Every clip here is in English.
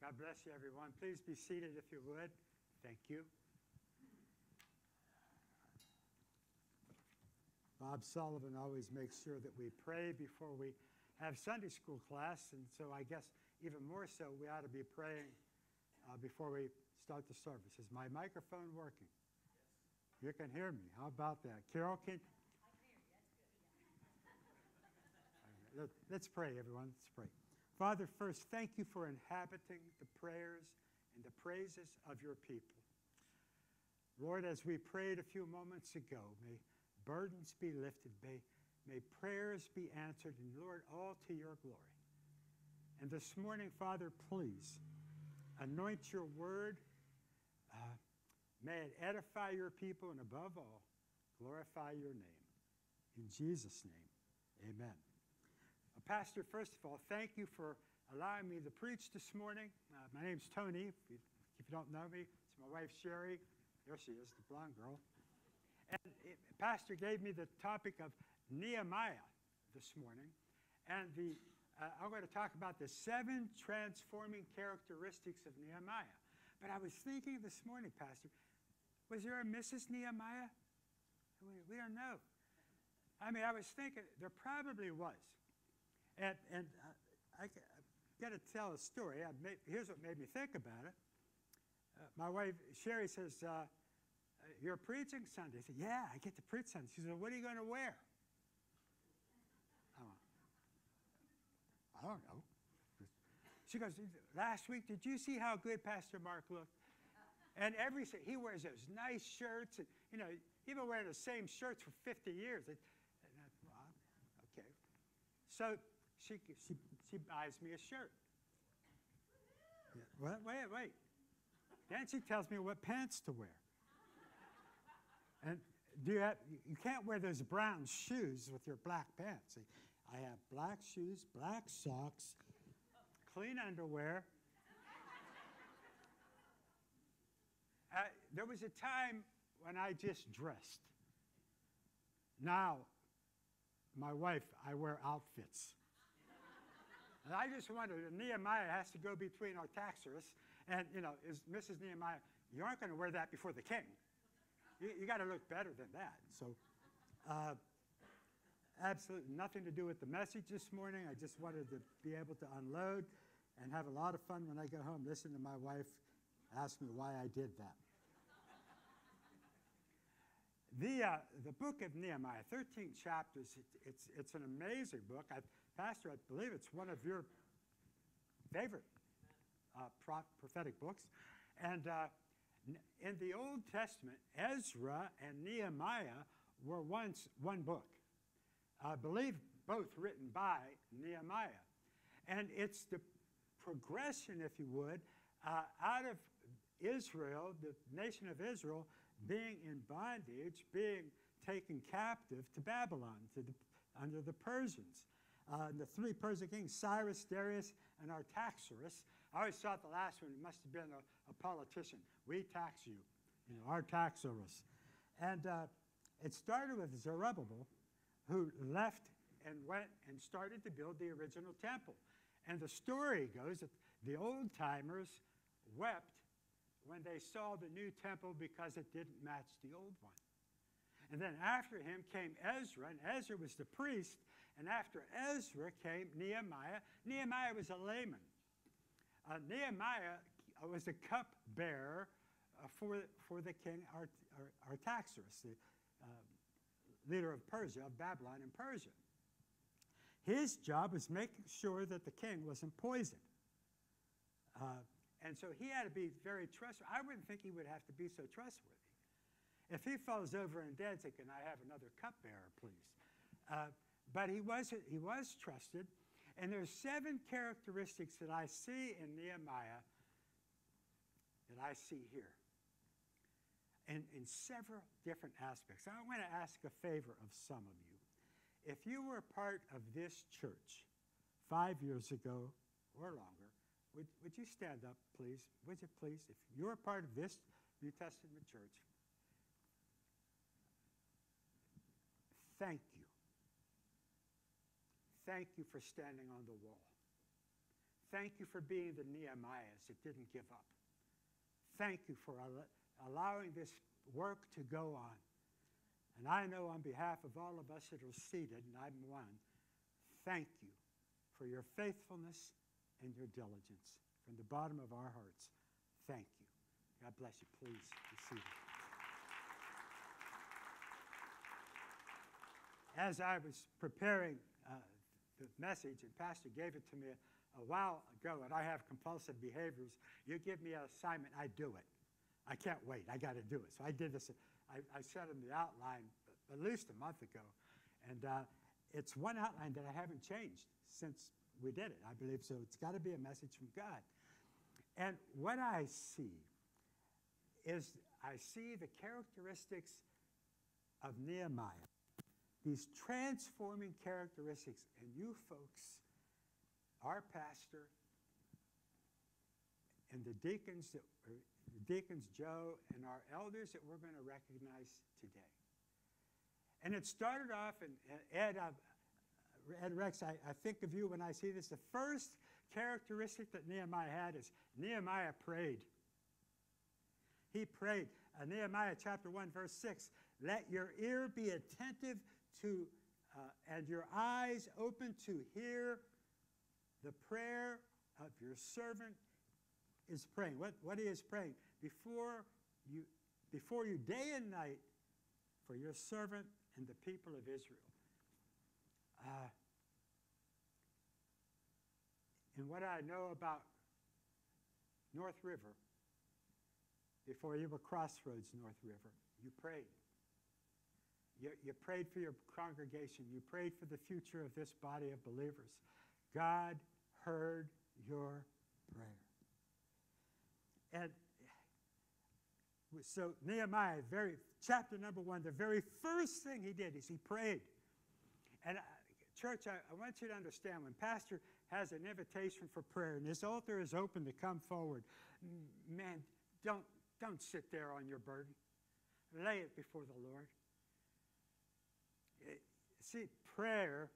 God bless you, everyone. Please be seated if you would. Thank you. Bob Sullivan always makes sure that we pray before we have Sunday school class, and so I guess even more so we ought to be praying before we start the service. Is my microphone working? Yes. You can hear me. How about that? Carol, can... I can hear you. That's good. Let's pray, everyone. Let's pray. Father, first, thank you for inhabiting the prayers and the praises of your people. Lord, as we prayed a few moments ago, may burdens be lifted, may prayers be answered, and Lord, all to your glory. And this morning, Father, please anoint your word. May it edify your people, and above all, glorify your name. In Jesus' name, amen. Pastor, first of all, thank you for allowing me to preach this morning. My name's Tony. If you don't know me, it's my wife, Sherry. There she is, the blonde girl. And Pastor gave me the topic of Nehemiah this morning. And I'm going to talk about the 7 transforming characteristics of Nehemiah. But I was thinking this morning, Pastor, was there a Mrs. Nehemiah? We don't know. I mean, I was thinking there probably was. And I got to tell a story. Here's what made me think about it. My wife, Sherry, says, you're preaching Sunday. I said, yeah, I get to preach Sunday. She said, what are you going to wear? I don't know. She goes, last week, did you see how good Pastor Mark looked? And he wears those nice shirts. And, you know, he's been wearing the same shirts for 50 years. Okay. So she buys me a shirt. Yeah. Wait. Then she tells me what pants to wear. And you can't wear those brown shoes with your black pants. I have black shoes, black socks, clean underwear. There was a time when I just dressed. Now, my wife, I wear outfits. And I just wondered, Nehemiah has to go between our taxers, and, you know, is Mrs. Nehemiah, you aren't going to wear that before the king. You got to look better than that. So, absolutely nothing to do with the message this morning. I just wanted to be able to unload and have a lot of fun when I go home, listen to my wife ask me why I did that. The book of Nehemiah, 13 chapters, it's an amazing book. Pastor, I believe it's one of your favorite prophetic books. And in the Old Testament, Ezra and Nehemiah were once one book. I believe both written by Nehemiah. And it's the progression, if you would, out of Israel, the nation of Israel, being in bondage, being taken captive to Babylon, under the Persians. The 3 Persian kings, Cyrus, Darius, and Artaxerxes. I always thought the last one must have been a politician. We tax you, Artaxerxes. And it started with Zerubbabel, who left and went and started to build the original temple. And the story goes that the old-timers wept when they saw the new temple because it didn't match the old one. And then after him came Ezra, and Ezra was the priest, and after Ezra came Nehemiah. Nehemiah was a layman. Nehemiah was the cupbearer for the king Artaxerxes, the leader of Persia, of Babylon and Persia. His job was making sure that the king wasn't poisoned. And so he had to be very trustworthy. I wouldn't think he would have to be so trustworthy. If he falls over and dead, say, can I have another cupbearer, please? But he was trusted. And there's 7 characteristics that I see in Nehemiah that I see here in several different aspects. I want to ask a favor of some of you. If you were part of this church 5 years ago or longer, would you stand up, please? Would you please? If you're part of this New Testament church, thank you. Thank you for standing on the wall. thank you for being the Nehemiahs that didn't give up. Thank you for allowing this work to go on. And I know on behalf of all of us that are seated, and I'm one, thank you for your faithfulness and your diligence. From the bottom of our hearts, thank you. God bless you. Please be seated. As I was preparing the message, and Pastor gave it to me a while ago, and I have compulsive behaviors. You give me an assignment, I do it. I can't wait. I got to do it. So I did this. I set in the outline at least a month ago, and it's one outline that I haven't changed since we did it, I believe. So it's got to be a message from God. And what I see is I see the characteristics of Nehemiah, these transforming characteristics. And you folks, our pastor, and the deacons, Joe, and our elders that we're going to recognize today. And it started off, and Ed Rex, I think of you when I see this. The first characteristic that Nehemiah had is Nehemiah prayed. He prayed. Nehemiah chapter 1, verse 6, let your ear be attentive to, and your eyes open to hear the prayer of your servant is praying. What he is praying? Before you day and night for your servant and the people of Israel. And what I know about North River, before you were Crossroads North River, you prayed. You prayed for your congregation. You prayed for the future of this body of believers. God heard your prayer. And so Nehemiah, chapter number 1, the very first thing he did is he prayed. And church, I want you to understand, when Pastor has an invitation for prayer and this altar is open to come forward, man, don't sit there on your burden. Lay it before the Lord. See, prayer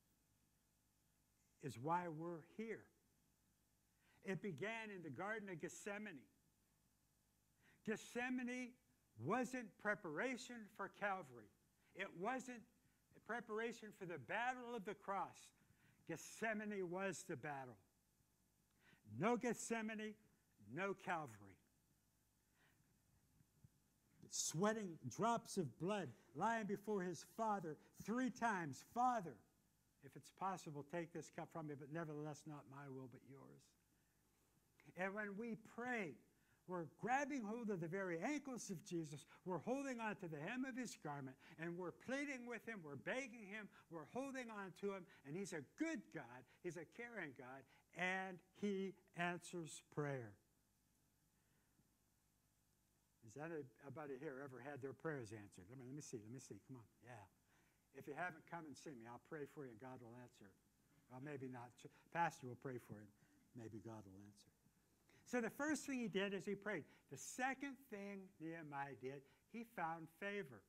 is why we're here. It began in the Garden of Gethsemane. Gethsemane wasn't preparation for Calvary. It wasn't preparation for the battle of the cross. Gethsemane was the battle. No Gethsemane, no Calvary. Sweating drops of blood, lying before his Father 3 times. Father, if it's possible, take this cup from me, but nevertheless not my will but yours. And when we pray, we're grabbing hold of the very ankles of Jesus. We're holding on to the hem of his garment, and we're pleading with him. We're begging him. We're holding on to him, and he's a good God. He's a caring God, and he answers prayer. Has anybody here ever had their prayers answered? Let me see. Come on. Yeah. If you haven't, come and see me. I'll pray for you, and God will answer. Well, maybe not. Pastor will pray for you. Maybe God will answer. So the first thing he did is he prayed. The second thing Nehemiah did, he found favor.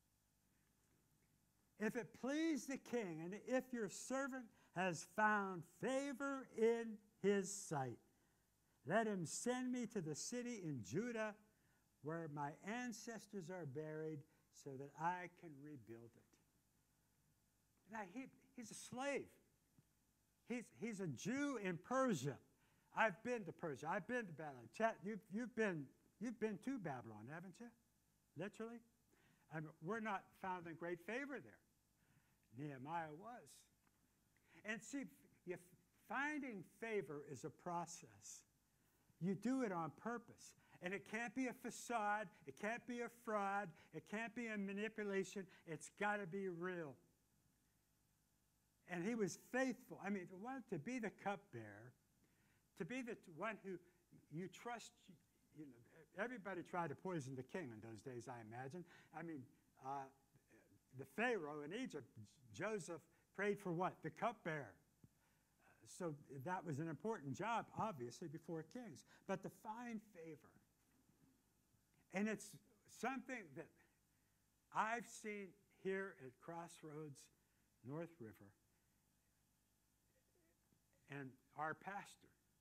If it please the king, and if your servant has found favor in his sight, let him send me to the city in Judah where my ancestors are buried so that I can rebuild it. Now, he's a slave. He's a Jew in Persia. I've been to Persia. I've been to Babylon. Chat, you've been to Babylon, haven't you? Literally. We're not found in great favor there. Nehemiah was. And see, finding favor is a process. You do it on purpose. And it can't be a facade. It can't be a fraud. It can't be a manipulation. It's got to be real. And he was faithful. I mean, to be the cupbearer, to be the one who you trust, you know, everybody tried to poison the king in those days, I imagine. I mean, the Pharaoh in Egypt, Joseph prayed for what? The cupbearer. So that was an important job, obviously, before kings. But to find favor. And it's something that I've seen here at Crossroads North River. And our pastor,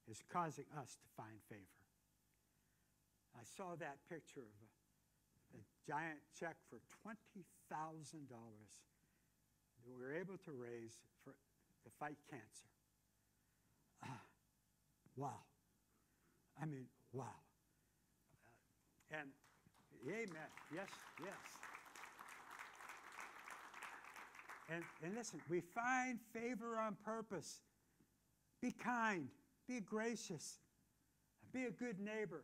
is causing us to find favor. I saw that picture of a giant check for $20,000 that we were able to raise to fight cancer. Wow. I mean, wow. And amen. Yes, yes. And listen, we find favor on purpose. Be kind. Be gracious. Be a good neighbor.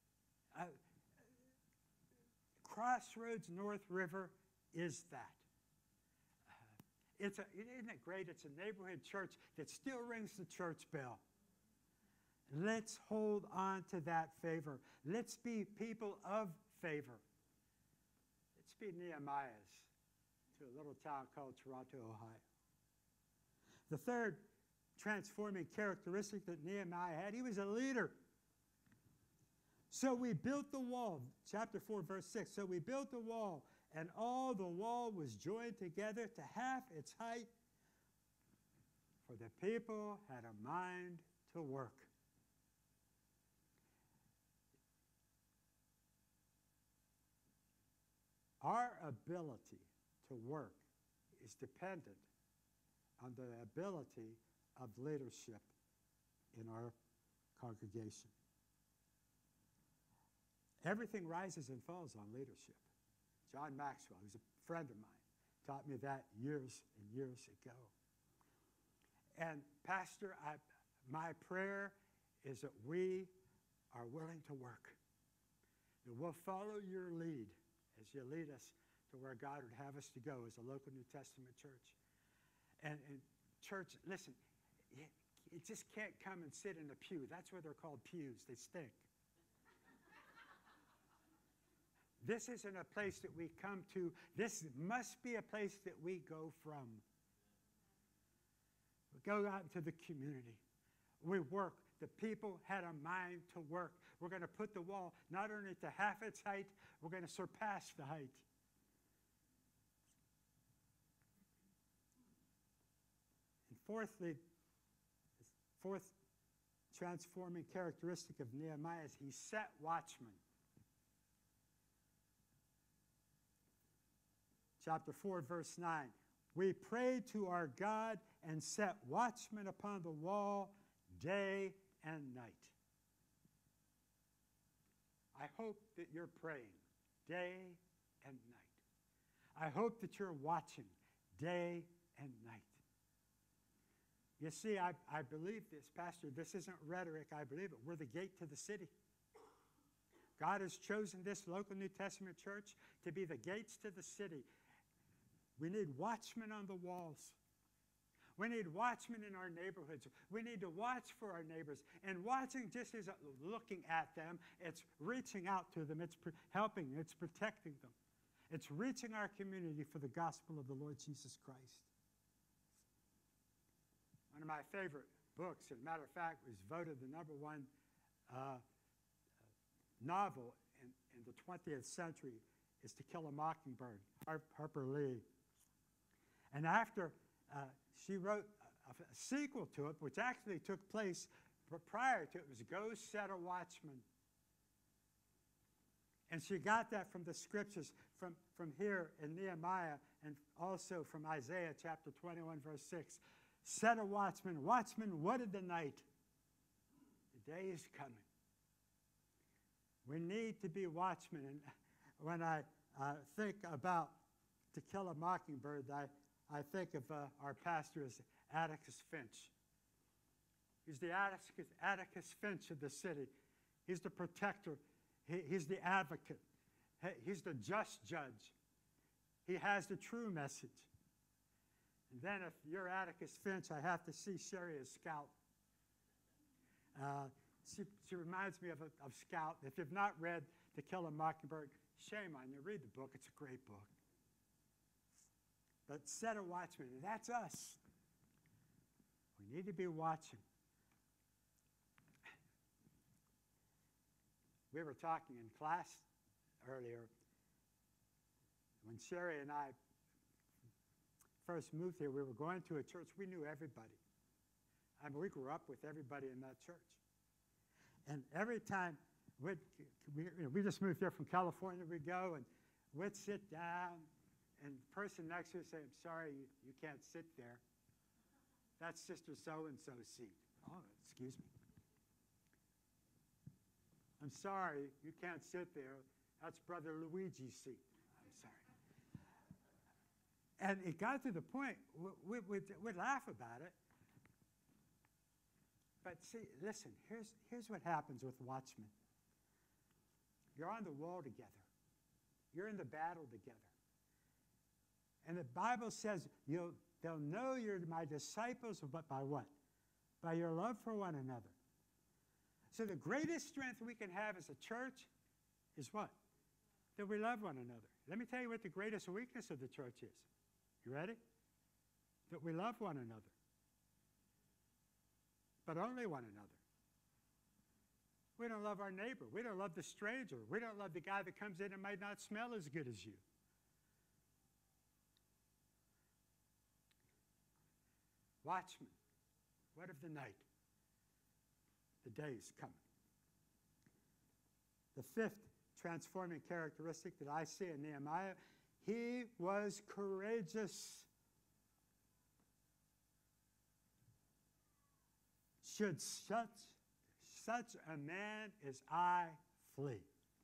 Crossroads North River is that. Isn't it great? It's a neighborhood church that still rings the church bell. Let's hold on to that favor. Let's be people of favor. Let's be Nehemiahs to a little town called Toronto, Ohio. The third transforming characteristic that Nehemiah had, he was a leader. So we built the wall, chapter 4, verse 6. So we built the wall, and all the wall was joined together to half its height, for the people had a mind to work. Our ability to work is dependent on the ability of leadership in our congregation. Everything rises and falls on leadership. John Maxwell, who's a friend of mine, taught me that years and years ago. And Pastor, my prayer is that we are willing to work. That we'll follow your lead as you lead us to where God would have us to go as a local New Testament church. And church, listen, it just can't come and sit in a pew. That's why they're called pews. They stink. This isn't a place that we come to. This must be a place that we go from. We go out into the community. We work. The people had a mind to work. We're going to put the wall not only to half its height, we're going to surpass the height. And fourthly, the fourth transforming characteristic of Nehemiah is he set watchmen. Chapter 4, verse 9. We prayed to our God and set watchmen upon the wall day and night. I hope that you're praying day and night. I hope that you're watching day and night. You see, I believe this, Pastor. This isn't rhetoric. I believe it. We're the gate to the city. God has chosen this local New Testament church to be the gates to the city. We need watchmen on the walls. We need watchmen in our neighborhoods. We need to watch for our neighbors. And watching just isn't looking at them. It's reaching out to them. It's helping. It's protecting them. It's reaching our community for the gospel of the Lord Jesus Christ. One of my favorite books, as a matter of fact, was voted the #1 novel in the 20th century, is To Kill a Mockingbird, Harper Lee. And after she wrote a sequel to it, which actually took place prior to it, was Go Set a Watchman. And she got that from the scriptures from here in Nehemiah and also from Isaiah chapter 21, verse 6. Set a watchman. Watchman, what of the night? The day is coming. We need to be watchmen. And when I think about To Kill a Mockingbird, I think of our pastor as Atticus Finch. He's the Atticus Finch of the city. He's the protector. He's the advocate. He's the just judge. He has the true message. And then if you're Atticus Finch, I have to see Sherry as Scout. She reminds me of Scout. If you've not read To Kill a Mockingbird, shame on you. Read the book. It's a great book. But set a watchman, and that's us. We need to be watching. We were talking in class earlier when Sherry and I first moved here. We were going to a church. We knew everybody. I mean, we grew up with everybody in that church. And every time we just moved here from California, we'd go and we'd sit down, and the person next to us say, I'm sorry, you can't sit there. That's Sister so-and-so's seat. Oh, excuse me. I'm sorry, you can't sit there. That's Brother Luigi's seat. I'm sorry. And it got to the point, we'd laugh about it. But see, listen, here's what happens with watchmen. You're on the wall together. You're in the battle together. And the Bible says they'll know you're my disciples, but by what? By your love for one another. So the greatest strength we can have as a church is what? That we love one another. Let me tell you what the greatest weakness of the church is. You ready? That we love one another. But only one another. We don't love our neighbor. We don't love the stranger. We don't love the guy that comes in and might not smell as good as you. Watchmen, what of the night? The day is coming. The fifth transforming characteristic that I see in Nehemiah, he was courageous. Should such a man as I flee?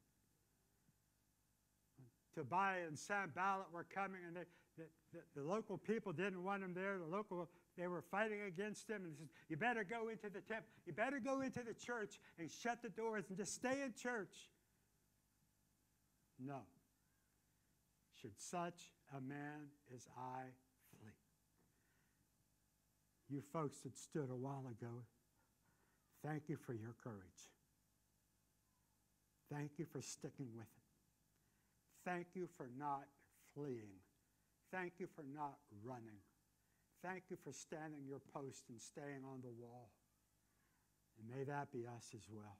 Tobiah and Sanballat were coming, and the local people didn't want him there. They were fighting against him, and he said, you better go into the temple. You better go into the church and shut the doors and just stay in church. No. Should such a man as I flee? You folks that stood a while ago, thank you for your courage. Thank you for sticking with it. Thank you for not fleeing. Thank you for not running. Thank you for standing your post and staying on the wall. And may that be us as well.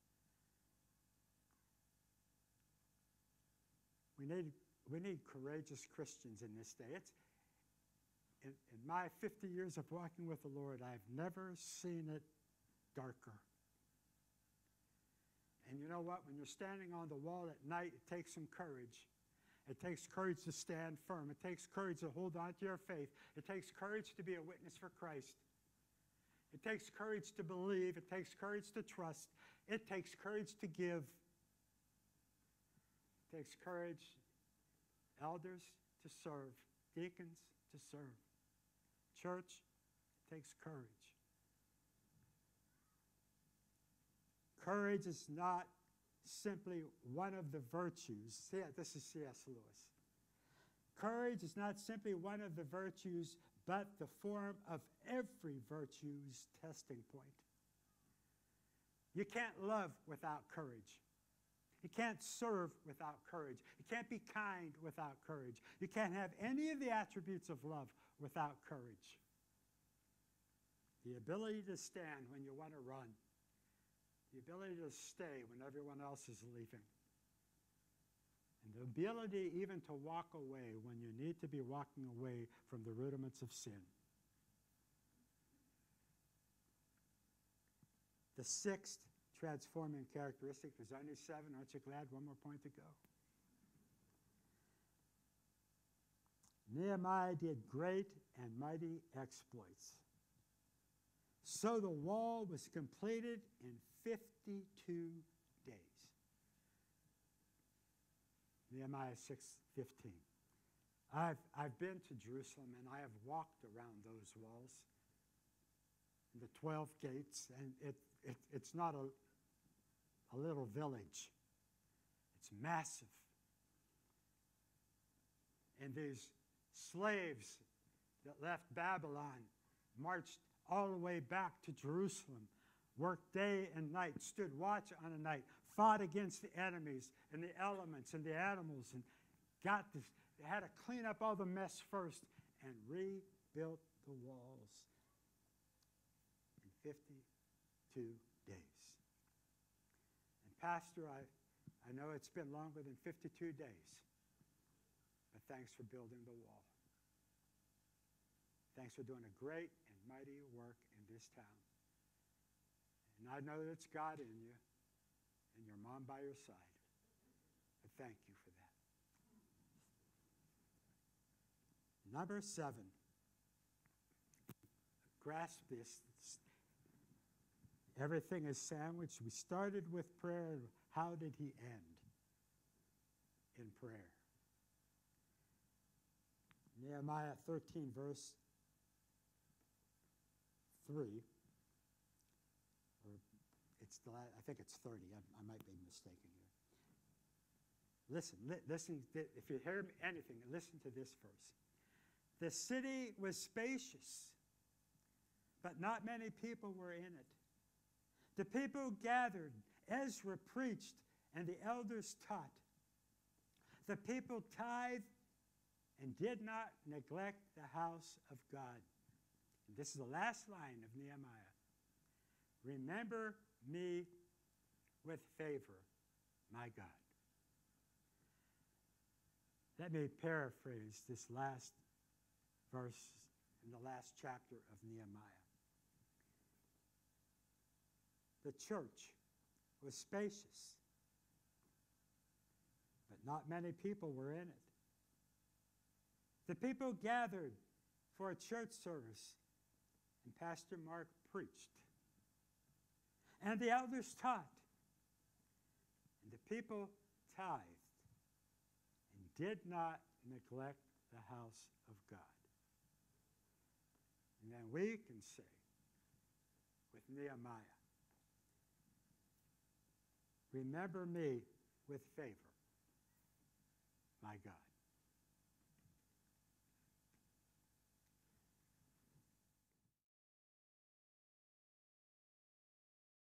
We need courageous Christians in this day. In my 50 years of walking with the Lord, I've never seen it darker. And you know what? When you're standing on the wall at night, it takes some courage. It takes courage to stand firm. It takes courage to hold on to your faith. It takes courage to be a witness for Christ. It takes courage to believe. It takes courage to trust. It takes courage to give. It takes courage, elders, to serve, deacons, to serve. Church, it takes courage. Courage is not simply one of the virtues. This is C.S. Lewis. Courage is not simply one of the virtues, but the form of every virtue's testing point. You can't love without courage. You can't serve without courage. You can't be kind without courage. You can't have any of the attributes of love without courage. The ability to stand when you want to run. The ability to stay when everyone else is leaving. And the ability even to walk away when you need to be walking away from the rudiments of sin. The sixth transforming characteristic, there's only 7. Aren't you glad? One more point to go. Nehemiah did great and mighty exploits. So the wall was completed in 52 days. Nehemiah 6:15. I've been to Jerusalem, and I have walked around those walls, the 12 gates, and it's not a little village. It's massive. And these slaves that left Babylon marched all the way back to Jerusalem, worked day and night, stood watch on a night, fought against the enemies and the elements and the animals, and they had to clean up all the mess first and rebuilt the walls in 52 days. And Pastor, I know it's been longer than 52 days, but thanks for building the wall. Thanks for doing a great and mighty work in this town. And I know that it's God in you and your mom by your side. But thank you for that. Number 7. Grasp this. Everything is sandwiched. We started with prayer. How did he end? In prayer. Nehemiah 13, verse 3. Or it's the I think it's 30. I might be mistaken here. Listen. If you hear anything, listen to this verse. The city was spacious, but not many people were in it. The people gathered, Ezra preached, and the elders taught. The people tithed and did not neglect the house of God. And this is the last line of Nehemiah. Remember me with favor, my God. Let me paraphrase this last verse in the last chapter of Nehemiah. The church was spacious, but not many people were in it. The people gathered for a church service, and Pastor Mark preached. And the elders taught. And the people tithed and did not neglect the house of God. And then we can say with Nehemiah, remember me with favor, my God.